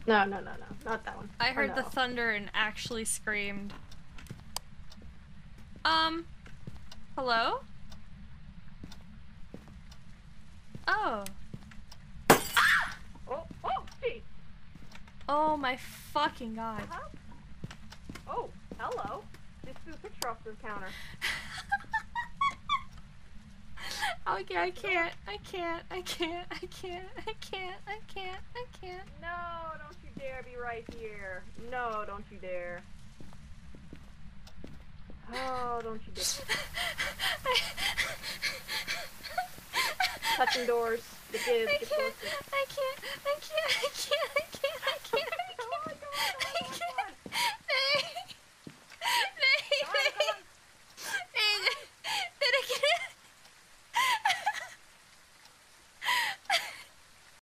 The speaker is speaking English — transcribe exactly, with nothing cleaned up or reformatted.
No, no, no, no. Not that one. I heard no. the thunder and actually screamed. Um, hello? Oh. Oh, oh, jeez. Oh my fucking god. Uh-huh. Oh, hello. Just threw a picture off the counter. Okay, I can't, I can't, I can't, I can't, I can't, I can't, I can't. No, don't you dare be right here. No, don't you dare. Oh, don't you dare. Touching doors. The kids. I Get can't, closer. I can't